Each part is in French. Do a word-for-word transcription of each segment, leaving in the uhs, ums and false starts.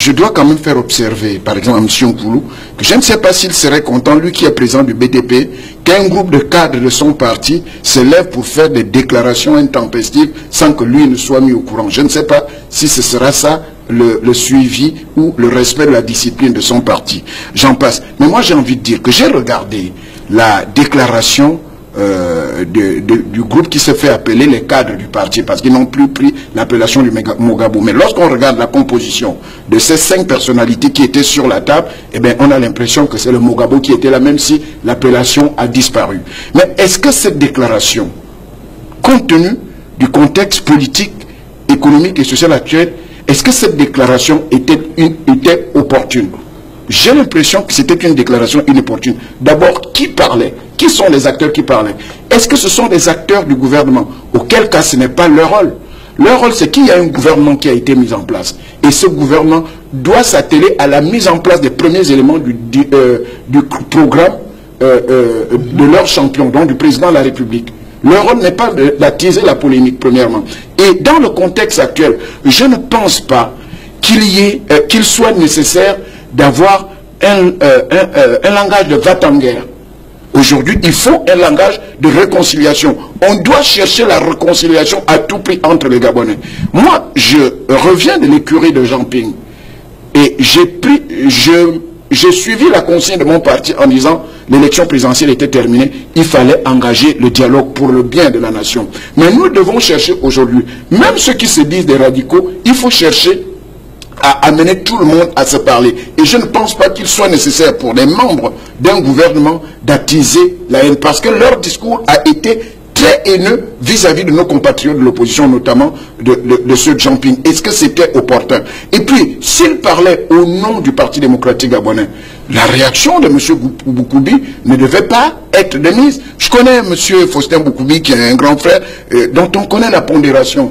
je dois quand même faire observer, par exemple, à M. Nkoulou, que je ne sais pas s'il serait content, lui qui est président du B D P, qu'un groupe de cadres de son parti se lève pour faire des déclarations intempestives sans que lui ne soit mis au courant. Je ne sais pas si ce sera ça le, le suivi ou le respect de la discipline de son parti. J'en passe. Mais moi, j'ai envie de dire que j'ai regardé la déclaration Euh, de, de, du groupe qui se fait appeler les cadres du parti, parce qu'ils n'ont plus pris l'appellation du Mogabo. Mais lorsqu'on regarde la composition de ces cinq personnalités qui étaient sur la table, eh bien, on a l'impression que c'est le Mogabo qui était là, même si l'appellation a disparu. Mais est-ce que cette déclaration, compte tenu du contexte politique, économique et social actuel, est-ce que cette déclaration était, une, était opportune? J'ai l'impression que c'était une déclaration inopportune. D'abord, qui parlait? Qui sont les acteurs qui parlaient? Est-ce que ce sont des acteurs du gouvernement? Auquel cas, ce n'est pas leur rôle. Leur rôle, c'est qu'il y a un gouvernement qui a été mis en place. Et ce gouvernement doit s'atteler à la mise en place des premiers éléments du, du, euh, du programme euh, euh, de leur champion, donc du président de la République. Leur rôle n'est pas d'attiser la polémique, premièrement. Et dans le contexte actuel, je ne pense pas qu'il y ait, euh, qu'il soit nécessaire d'avoir un, euh, un, euh, un langage de va-t-en-guerre. Aujourd'hui, il faut un langage de réconciliation. On doit chercher la réconciliation à tout prix entre les Gabonais. Moi, je reviens de l'écurie de Jean Ping. Et j'ai pris, je, j'ai suivi la consigne de mon parti en disant l'élection présidentielle était terminée, il fallait engager le dialogue pour le bien de la nation. Mais nous devons chercher aujourd'hui, même ceux qui se disent des radicaux, il faut chercher à amener tout le monde à se parler. Et je ne pense pas qu'il soit nécessaire pour les membres d'un gouvernement d'attiser la haine, parce que leur discours a été très haineux vis-à-vis de nos compatriotes de l'opposition, notamment de, de, de ceux de Jean Ping. Est-ce que c'était opportun? Et puis, s'il parlait au nom du Parti démocratique gabonais, la réaction de M. Boukoubi ne devait pas être de mise. Je connais M. Faustin Boukoubi, qui est un grand frère, euh, dont on connaît la pondération.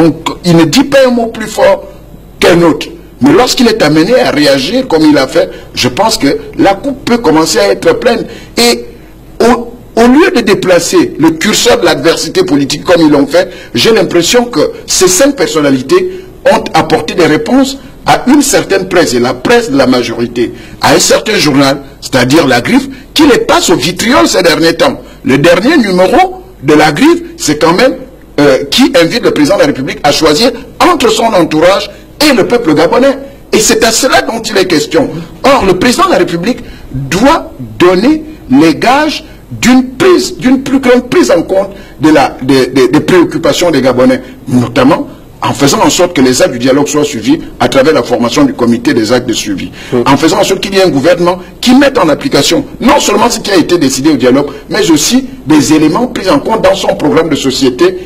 Il ne dit pas un mot plus fort qu'un autre. Mais lorsqu'il est amené à réagir comme il a fait, je pense que la coupe peut commencer à être pleine. Et au, au lieu de déplacer le curseur de l'adversité politique comme ils l'ont fait, j'ai l'impression que ces cinq personnalités ont apporté des réponses à une certaine presse, et la presse de la majorité, à un certain journal, c'est-à-dire La Griffe, qui les passe au vitriol ces derniers temps. Le dernier numéro de La Griffe, c'est quand même euh, qui invite le président de la République à choisir entre son entourage et le peuple gabonais. Et c'est à cela dont il est question. Or, le président de la République doit donner les gages d'une prise, d'une plus grande prise en compte de la, des, des, des préoccupations des Gabonais, notamment en faisant en sorte que les actes du dialogue soient suivis à travers la formation du comité des actes de suivi. Mmh. En faisant en sorte qu'il y ait un gouvernement qui mette en application non seulement ce qui a été décidé au dialogue, mais aussi des éléments pris en compte dans son programme de société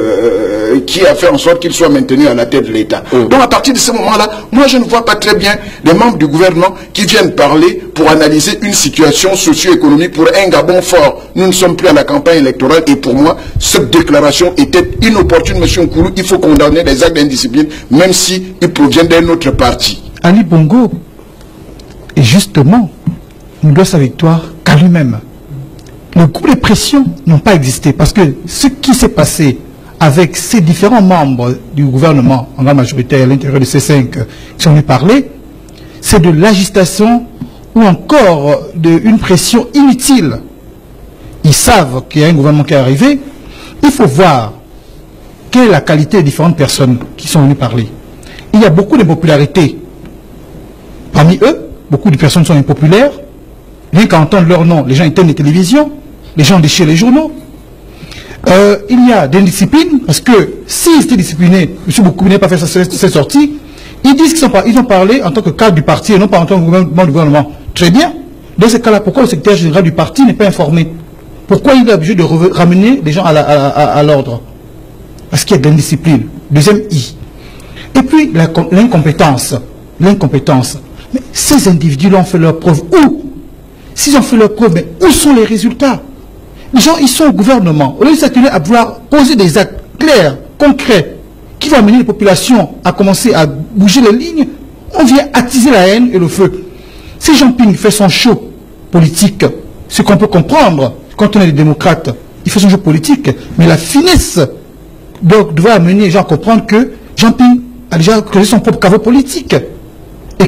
euh, qui a fait en sorte qu'il soit maintenu à la tête de l'État. Mmh. Donc à partir de ce moment-là, moi je ne vois pas très bien les membres du gouvernement qui viennent parler pour analyser une situation socio-économique pour un Gabon fort. Nous ne sommes plus à la campagne électorale et pour moi, cette déclaration était inopportune, M. Nkoulou. Il faut condamner les actes d'indiscipline, même s'ils proviennent d'un autre parti. Ali Bongo, et justement, ne doit sa victoire qu'à lui-même. Le groupe de pression n'ont pas existé, parce que ce qui s'est passé avec ces différents membres du gouvernement, en grande majorité à l'intérieur de ces cinq qui sont venus parler, c'est de l'agitation ou encore d'une pression inutile. Ils savent qu'il y a un gouvernement qui est arrivé, il faut voir quelle est la qualité des différentes personnes qui sont venues parler. Il y a beaucoup de popularité. Parmi eux, beaucoup de personnes sont impopulaires. Rien qu'à entendre leur nom, les gens éteignent les télévisions, les gens déchirent les journaux. Euh, il y a des disciplines, parce que s'ils étaient disciplinés, M. Boukoubi n'a pas fait cette sortie, ils disent qu'ils sont pas, ils ont parlé en tant que cadre du parti et non pas en tant que membre du gouvernement. Très bien. Dans ce cas-là, pourquoi le secrétaire général du parti n'est pas informé? Pourquoi il est obligé de ramener les gens à l'ordre? Parce qu'il y a de l'indiscipline. Deuxième I. Et puis, l'incompétence. L'incompétence. Mais ces individus-là ont fait leur preuve. Où? S'ils ont fait leur preuve, mais où sont les résultats? Les gens, ils sont au gouvernement. Au lieu de s'atteler à vouloir poser des actes clairs, concrets, qui vont amener les populations à commencer à bouger les lignes, on vient attiser la haine et le feu. Si Jean Ping fait son show politique, ce qu'on peut comprendre, quand on est des démocrates, il fait son jeu politique, mais la finesse donc, doit amener les gens à comprendre que Jean Ping a déjà créé son propre caveau politique.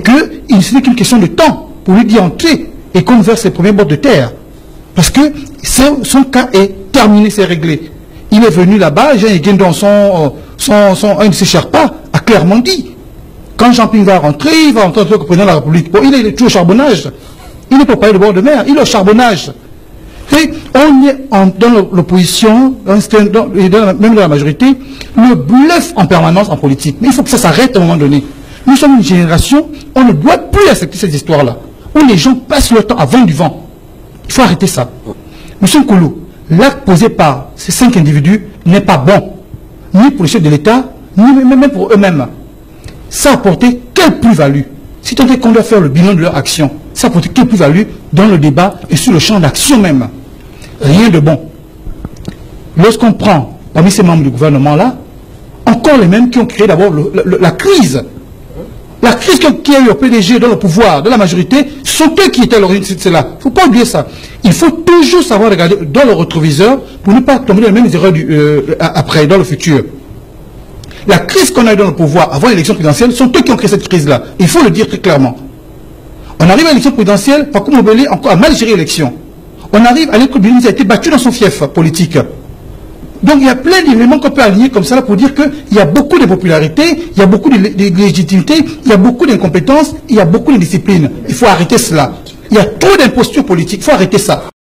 ce n'est qu'une question de temps pour lui d'y entrer et qu'on verse ses premiers bords de terre. Parce que son, son cas est terminé, c'est réglé. Il est venu là-bas, Jean Yeguen dans son, son, son, un de ses Sherpas a clairement dit, quand Jean Ping va rentrer, il va rentrer en tant que président de la République. Bon, il est tout au charbonnage. Il n'est pas parler de bord de mer, il est au charbonnage. Et on est en, dans l'opposition, même dans la majorité, le bluff en permanence en politique. Mais il faut que ça s'arrête à un moment donné. Nous sommes une génération, on ne doit plus accepter cette histoire-là, où les gens passent leur temps à vendre du vent. Il faut arrêter ça. Monsieur Nkoulou, l'acte posé par ces cinq individus n'est pas bon, ni pour les chefs de l'État, ni même pour eux-mêmes. Ça a apporté quelle plus-value? Si tant est qu'on doit faire le bilan de leur action, ça a apporté quelle plus-value dans le débat et sur le champ d'action même? Rien de bon. Lorsqu'on prend parmi ces membres du gouvernement-là, encore les mêmes qui ont créé d'abord la crise. La crise qui a eu au P D G, dans le pouvoir, dans la majorité, ce sont eux qui étaient à l'origine de cela. Il ne faut pas oublier ça. Il faut toujours savoir regarder dans le rétroviseur pour ne pas tomber dans les mêmes erreurs du, euh, après, dans le futur. La crise qu'on a eu dans le pouvoir avant l'élection présidentielle, ce sont eux qui ont créé cette crise-là. Il faut le dire très clairement. On arrive à l'élection présidentielle, Fakou Mbele encore a mal géré l'élection. On arrive à l'élection qui a été battu dans son fief politique. Donc il y a plein d'éléments qu'on peut aligner comme ça là pour dire qu'il y a beaucoup de popularité, il y a beaucoup de, de, de légitimité, il y a beaucoup d'incompétence, il y a beaucoup de discipline. Il faut arrêter cela. Il y a trop d'imposture politique, il faut arrêter ça.